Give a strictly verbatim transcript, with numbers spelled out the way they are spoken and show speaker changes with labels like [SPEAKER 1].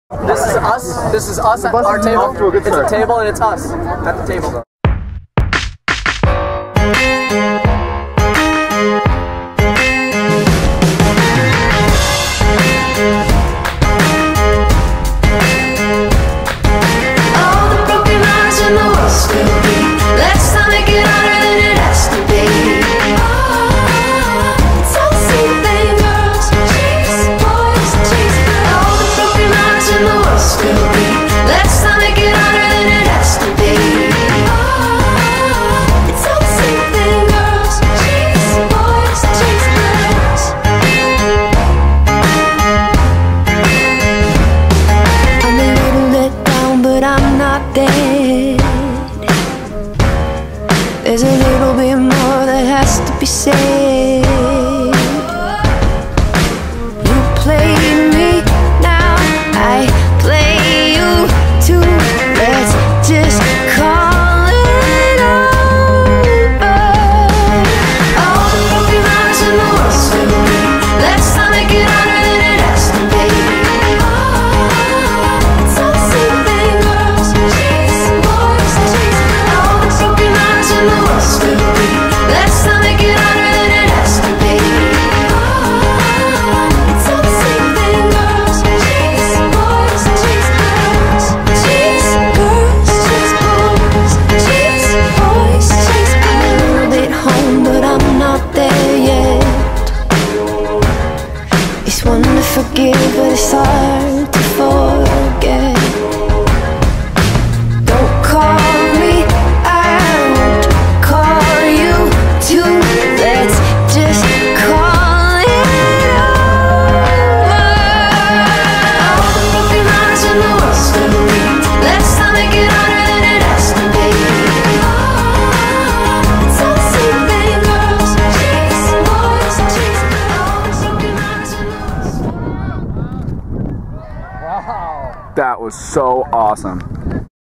[SPEAKER 1] This is us. This is us at our table. It's a table and it's us at the table though.
[SPEAKER 2] There's a little bit more that has to be said. You play me, now I play you too. Let's just call it over. All the broken hearts in the world still beat. Let's not make it harder than it has to be. It's all the same thing, girls. Chasing boys, chasing all the broken hearts in the world still beat. Let's not make it harder than it has to be. It's all the same thing, girls. Chase boys, chase girls. Chase girls, chase boys. Chase boys, chase girls. I'm a little bit home, but I'm not there yet. It's one to forgive, but it's hard to forget. Don't call me, I won't call you too. Let's just call it over. All the broken hearts in the world still beat. Let's not make it harder than it has to be. It's all the same thing, girls. Chasing boys, chasing all the broken hearts in the world.
[SPEAKER 3] That was so awesome.